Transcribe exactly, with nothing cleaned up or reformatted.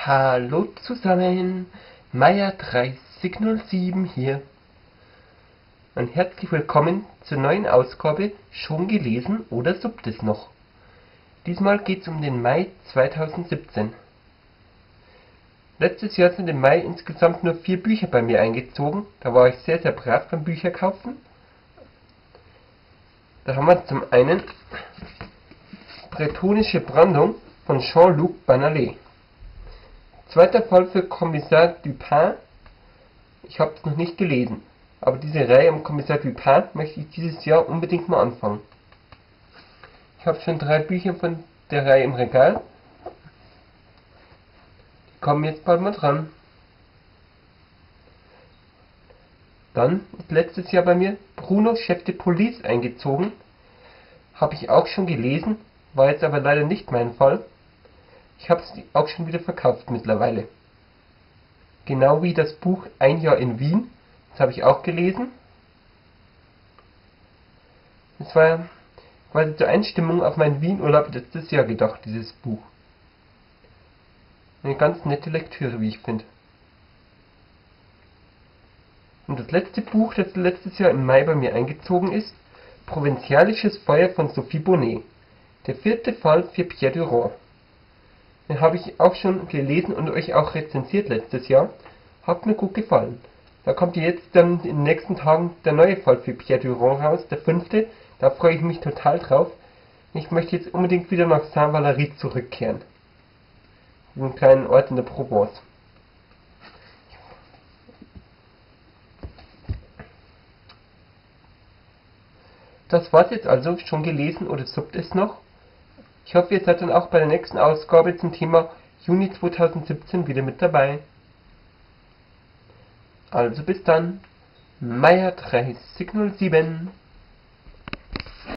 Hallo zusammen, Meier dreißig null sieben hier und herzlich willkommen zur neuen Ausgabe Schon gelesen oder suppt es noch? Diesmal geht's um den Mai zweitausendsiebzehn. Letztes Jahr sind im Mai insgesamt nur vier Bücher bei mir eingezogen, da war ich sehr sehr brav beim Bücherkaufen. Da haben wir zum einen Bretonische Brandung von Jean-Luc Banalé. Zweiter Fall für Kommissar Dupin. Ich habe es noch nicht gelesen, aber diese Reihe um Kommissar Dupin möchte ich dieses Jahr unbedingt mal anfangen. Ich habe schon drei Bücher von der Reihe im Regal. Die kommen jetzt bald mal dran. Dann ist letztes Jahr bei mir Bruno Chef de Police eingezogen. Habe ich auch schon gelesen, war jetzt aber leider nicht mein Fall. Ich habe es auch schon wieder verkauft mittlerweile. Genau wie das Buch Ein Jahr in Wien. Das habe ich auch gelesen. Es war quasi zur Einstimmung auf meinen Wien-Urlaub letztes Jahr gedacht, dieses Buch. Eine ganz nette Lektüre, wie ich finde. Und das letzte Buch, das letztes Jahr im Mai bei mir eingezogen ist, Provinzialisches Feuer von Sophie Bonnet. Der vierte Fall für Pierre Durand. Den habe ich auch schon gelesen und euch auch rezensiert letztes Jahr. Hat mir gut gefallen. Da kommt jetzt dann in den nächsten Tagen der neue Fall für Pierre Durand raus, der fünfte. Da freue ich mich total drauf. Ich möchte jetzt unbedingt wieder nach Saint-Valery zurückkehren. Einen kleinen Ort in der Provence. Das war's jetzt also. Schon gelesen oder suppt es noch? Ich hoffe, ihr seid dann auch bei der nächsten Ausgabe zum Thema Juni zweitausendsiebzehn wieder mit dabei. Also bis dann, Meier dreißig null sieben.